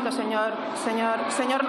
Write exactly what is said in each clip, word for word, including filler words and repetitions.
momento, señor, señor, señor.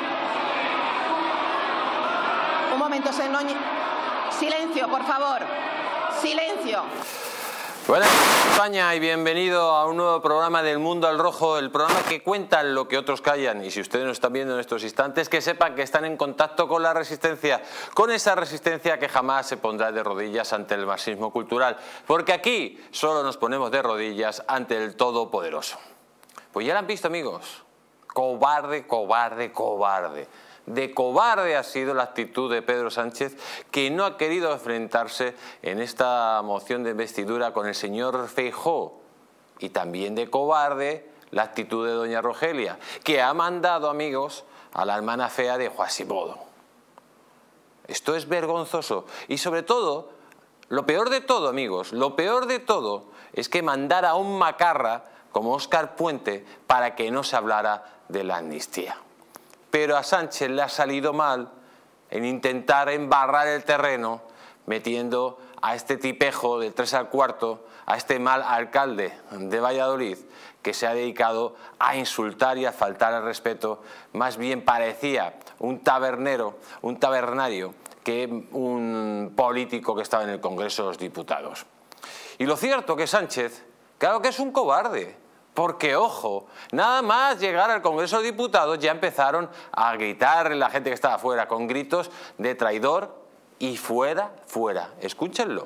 Un momento, señor. Silencio, por favor. Silencio. Buenas noches, España, y bienvenido a un nuevo programa del Mundo al Rojo, el programa que cuenta lo que otros callan. Y si ustedes nos están viendo en estos instantes, que sepan que están en contacto con la resistencia, con esa resistencia que jamás se pondrá de rodillas ante el marxismo cultural, porque aquí solo nos ponemos de rodillas ante el Todopoderoso. Pues ya lo han visto, amigos. Cobarde, cobarde, cobarde. De cobarde ha sido la actitud de Pedro Sánchez, que no ha querido enfrentarse en esta moción de investidura con el señor Feijóo. Y también de cobarde la actitud de doña Rogelia, que ha mandado, amigos, a la hermana fea de Quasimodo. Esto es vergonzoso. Y sobre todo, lo peor de todo, amigos, lo peor de todo es que mandara a un macarra como Óscar Puente para que no se hablara de la amnistía. Pero a Sánchez le ha salido mal en intentar embarrar el terreno metiendo a este tipejo del tres al cuarto, a este mal alcalde de Valladolid, que se ha dedicado a insultar y a faltar al respeto. Más bien parecía un tabernero, un tabernario, que un político que estaba en el Congreso de los Diputados. Y lo cierto que Sánchez, claro que es un cobarde. Porque, ojo, nada más llegar al Congreso de Diputados ya empezaron a gritar la gente que estaba afuera con gritos de traidor y fuera, fuera. Escúchenlo.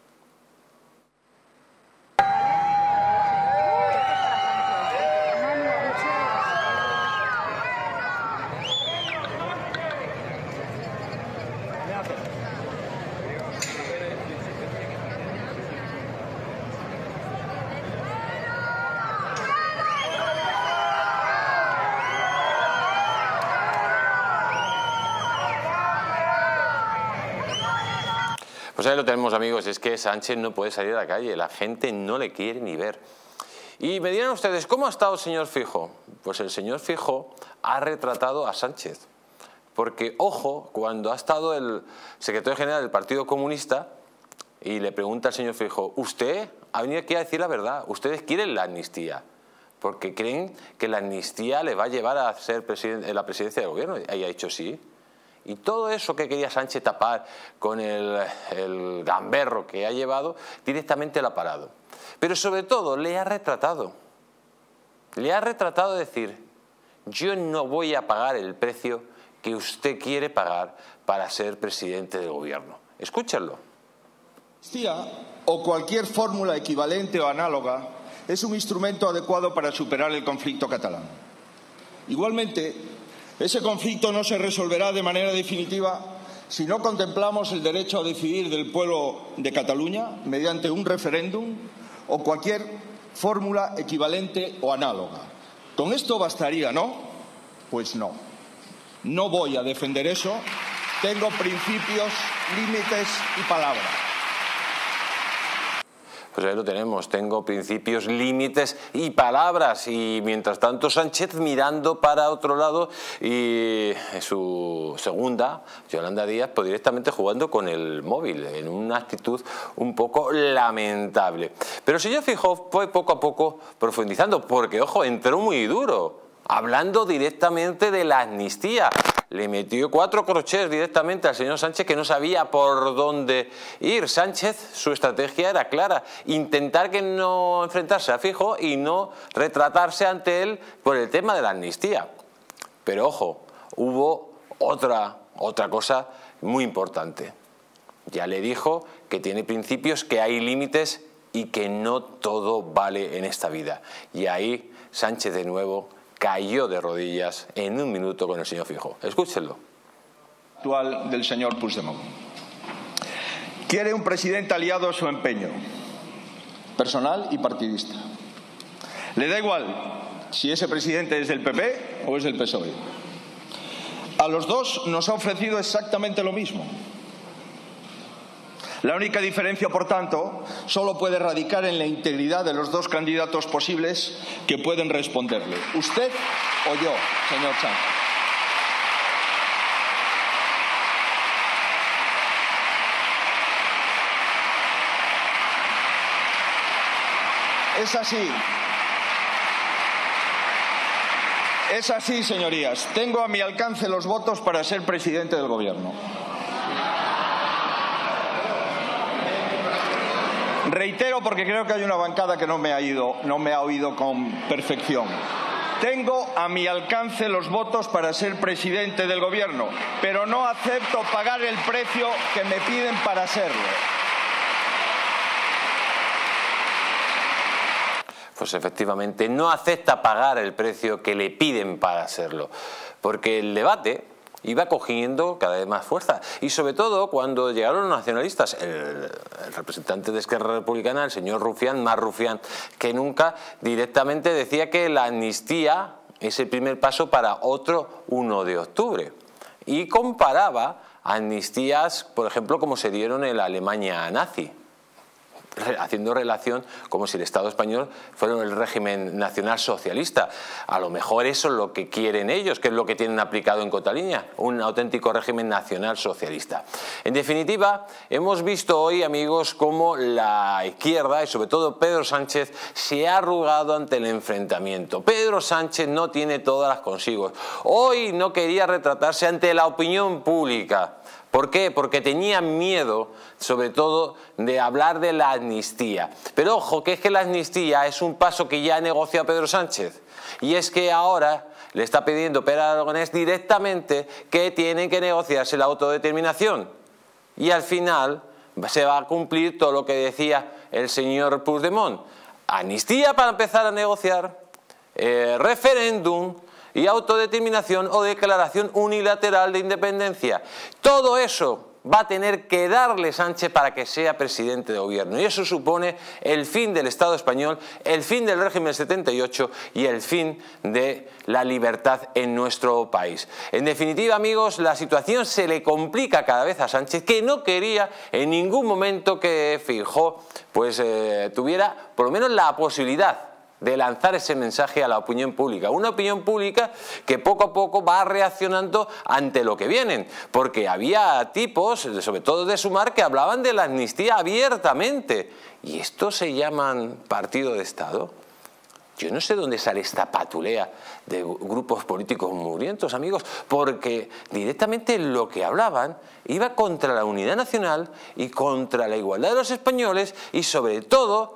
Pues ahí lo tenemos, amigos, es que Sánchez no puede salir a la calle, la gente no le quiere ni ver. Y me dirán ustedes, ¿cómo ha estado el señor Feijóo? Pues el señor Feijóo ha retratado a Sánchez. Porque, ojo, cuando ha estado el secretario general del Partido Comunista y le pregunta al señor Feijóo, usted ha venido aquí a decir la verdad, ustedes quieren la amnistía, porque creen que la amnistía le va a llevar a ser presidente, la presidencia del gobierno. Y ha dicho sí. Y todo eso que quería Sánchez tapar con el, el gamberro que ha llevado, directamente lo ha parado. Pero sobre todo le ha retratado. Le ha retratado decir, yo no voy a pagar el precio que usted quiere pagar para ser presidente del gobierno. Escúchenlo. La amnistía o cualquier fórmula equivalente o análoga es un instrumento adecuado para superar el conflicto catalán. Igualmente, ese conflicto no se resolverá de manera definitiva si no contemplamos el derecho a decidir del pueblo de Cataluña mediante un referéndum o cualquier fórmula equivalente o análoga. Con esto bastaría, ¿no? Pues no. No voy a defender eso. Tengo principios, límites y palabras. Pues ahí lo tenemos, tengo principios, límites y palabras. Y mientras tanto Sánchez mirando para otro lado y su segunda, Yolanda Díaz, pues directamente jugando con el móvil, en una actitud un poco lamentable. Pero el señor Feijóo fue poco a poco profundizando, porque, ojo, entró muy duro, hablando directamente de la amnistía. Le metió cuatro crochets directamente al señor Sánchez, que no sabía por dónde ir. Sánchez, su estrategia era clara, intentar que no enfrentarse a Feijóo y no retratarse ante él por el tema de la amnistía. Pero ojo, hubo otra, otra cosa muy importante. Ya le dijo que tiene principios, que hay límites y que no todo vale en esta vida. Y ahí Sánchez de nuevo cayó de rodillas en un minuto con el señor Feijóo. Escúchenlo. Actual del señor Puigdemont. Quiere un presidente aliado a su empeño, personal y partidista. Le da igual si ese presidente es del P P o es del P S O E. A los dos nos ha ofrecido exactamente lo mismo. La única diferencia, por tanto, solo puede radicar en la integridad de los dos candidatos posibles que pueden responderle, usted o yo, señor Sánchez. Es así. Es así, señorías. Tengo a mi alcance los votos para ser presidente del Gobierno. Reitero, porque creo que hay una bancada que no me ha ido, no me ha oído con perfección. Tengo a mi alcance los votos para ser presidente del Gobierno, pero no acepto pagar el precio que me piden para serlo. Pues efectivamente no acepta pagar el precio que le piden para hacerlo, porque el debate iba cogiendo cada vez más fuerza y sobre todo cuando llegaron los nacionalistas, el, el representante de Esquerra Republicana, el señor Rufián, más rufián que nunca, directamente decía que la amnistía es el primer paso para otro uno de octubre y comparaba amnistías, por ejemplo, como se dieron en la Alemania nazi, haciendo relación como si el Estado español fuera el régimen nacional socialista. A lo mejor eso es lo que quieren ellos, que es lo que tienen aplicado en Cataluña, un auténtico régimen nacional socialista. En definitiva, hemos visto hoy, amigos, cómo la izquierda y sobre todo Pedro Sánchez se ha arrugado ante el enfrentamiento. Pedro Sánchez no tiene todas las consigo. Hoy no quería retratarse ante la opinión pública. ¿Por qué? Porque tenían miedo, sobre todo, de hablar de la amnistía. Pero ojo, que es que la amnistía es un paso que ya ha negociado Pedro Sánchez. Y es que ahora le está pidiendo Pere Aragonés directamente que tienen que negociarse la autodeterminación. Y al final se va a cumplir todo lo que decía el señor Puigdemont. Amnistía para empezar a negociar, eh, referéndum y autodeterminación o declaración unilateral de independencia. Todo eso va a tener que darle Sánchez para que sea presidente de gobierno. Y eso supone el fin del Estado español, el fin del régimen del setenta y ocho y el fin de la libertad en nuestro país. En definitiva, amigos, la situación se le complica cada vez a Sánchez, que no quería en ningún momento que Feijóo pues, eh, tuviera por lo menos la posibilidad de lanzar ese mensaje a la opinión pública. Una opinión pública que poco a poco va reaccionando ante lo que vienen, porque había tipos, sobre todo de Sumar, que hablaban de la amnistía abiertamente. ¿Y esto se llaman partido de Estado? Yo no sé dónde sale esta patulea de grupos políticos mugrientos, amigos, porque directamente lo que hablaban iba contra la unidad nacional y contra la igualdad de los españoles y sobre todo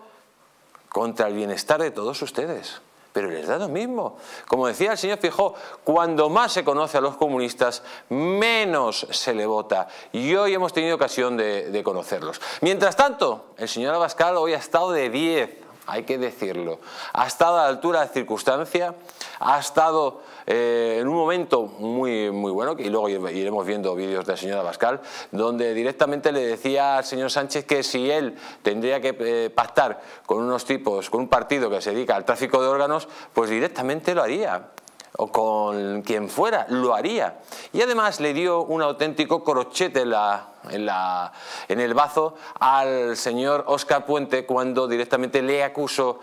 contra el bienestar de todos ustedes. Pero les da lo mismo. Como decía el señor Feijóo, cuando más se conoce a los comunistas, menos se le vota. Y hoy hemos tenido ocasión de, de conocerlos. Mientras tanto, el señor Abascal hoy ha estado de diez, hay que decirlo. Ha estado a la altura de la circunstancia, ha estado eh, en un momento muy, muy bueno, y luego iremos viendo vídeos del señor Abascal, donde directamente le decía al señor Sánchez que si él tendría que eh, pactar con unos tipos, con un partido que se dedica al tráfico de órganos, pues directamente lo haría. O con quien fuera, lo haría. Y además le dio un auténtico crochete en, la, en, la, en el bazo al señor Óscar Puente cuando directamente le acusó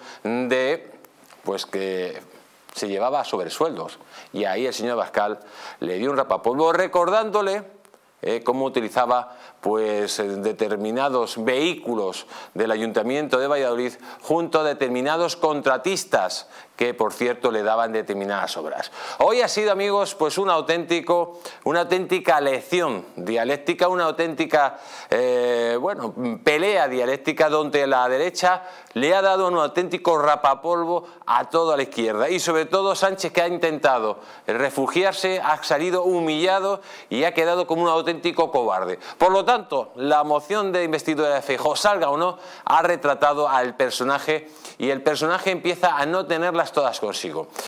de pues que se llevaba sobresueldos. Y ahí el señor Abascal le dio un rapapolvo recordándole eh, cómo utilizaba pues determinados vehículos del Ayuntamiento de Valladolid junto a determinados contratistas que, por cierto, le daban determinadas obras. Hoy ha sido, amigos, pues un auténtico, una auténtica lección dialéctica, una auténtica eh, bueno, pelea dialéctica donde la derecha le ha dado un auténtico rapapolvo a toda la izquierda y sobre todo Sánchez, que ha intentado refugiarse, ha salido humillado y ha quedado como un auténtico cobarde. Por lo tanto, la moción de investidura de Feijóo, salga o no, ha retratado al personaje y el personaje empieza a no tenerlas todas consigo.